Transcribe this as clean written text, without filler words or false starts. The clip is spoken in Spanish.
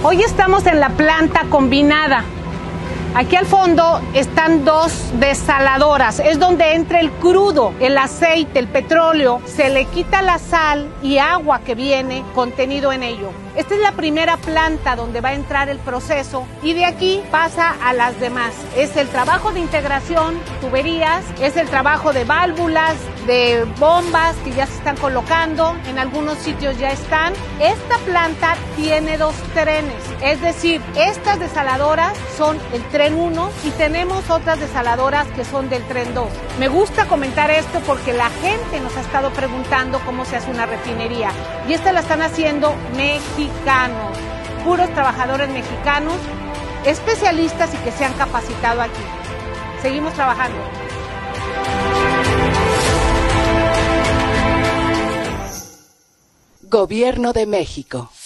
Hoy estamos en la planta combinada. Aquí al fondo están dos desaladoras, es donde entra el crudo, el aceite, el petróleo, se le quita la sal y agua que viene contenido en ello. Esta es la primera planta donde va a entrar el proceso y de aquí pasa a las demás. Es el trabajo de integración, tuberías, es el trabajo de válvulas, de bombas que ya se están colocando, en algunos sitios ya están. Esta planta tiene dos trenes, es decir, estas desaladoras son el tren 1 y tenemos otras desaladoras que son del tren 2. Me gusta comentar esto porque la gente nos ha estado preguntando cómo se hace una refinería y esta la están haciendo mexicanos, puros trabajadores mexicanos, especialistas y que se han capacitado aquí. Seguimos trabajando. Gobierno de México.